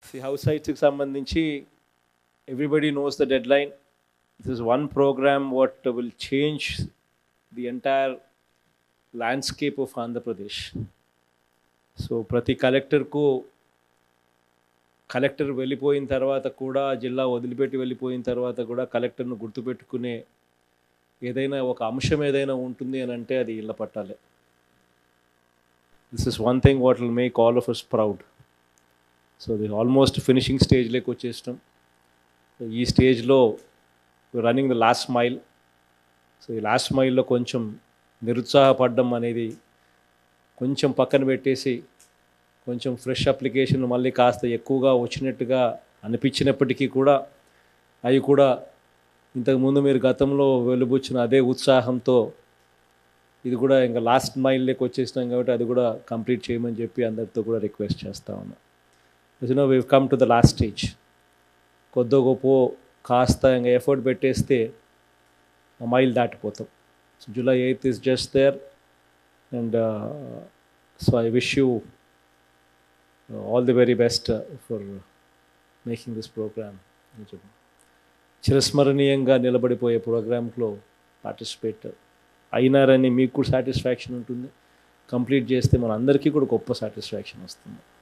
House సైట్స్కి సంబంధించి everybody knows the deadline. This is one program what will change the entire landscape of Andhra Pradesh. So ప్రతి collector వెళ్ళిపోయిన తర్వాత కూడా, జిల్లా వదిలిపెట్టి వెళ్ళిపోయిన తర్వాత కూడా కలెక్టర్ను గుర్తుపెట్టుకునే ఏదైనా ఒక అంశం ఏదైనా ఉంటుంది అని అంటే అది ఇళ్ళ పట్టాలే. This is one thing what will make all of us proud. So ఇది ఆల్మోస్ట్ ఫినిషింగ్ స్టేజ్లోకి వచ్చేసినాం. ఈ స్టేజ్లో running the last mile. So ఈ లాస్ట్ మైల్లో కొంచెం నిరుత్సాహపడడం అనేది కొంచెం పక్కన పెట్టేసి, కొంచెం ఫ్రెష్ అప్లికేషన్ మళ్ళీ కాస్త ఎక్కువగా వచ్చినట్టుగా అనిపించినప్పటికీ కూడా, అవి కూడా ఇంతకుముందు మీరు గతంలో వెలుబుచ్చిన అదే ఉత్సాహంతో ఇది కూడా ఇంకా లాస్ట్ మైల్లోకి వచ్చేసినాం కాబట్టి అది కూడా కంప్లీట్ చేయమని చెప్పి అందరితో కూడా రిక్వెస్ట్ చేస్తా ఉన్నా. We come to the last stage. కొద్దో గొప్ప కాస్త ఇంకా ఎఫర్ట్ పెట్టేస్తే ఆ మైల్ దాటిపోతాం. So July 8th is just there, and so I wish you all the very best for making this program. చిరస్మరణీయంగా నిలబడిపోయే ప్రోగ్రామ్లో పార్టిసిపేట్ అయినారని మీకు కూడా సాటిస్ఫాక్షన్ ఉంటుంది. కంప్లీట్ చేస్తే మన అందరికీ కూడా గొప్ప సాటిస్ఫాక్షన్ వస్తుంది.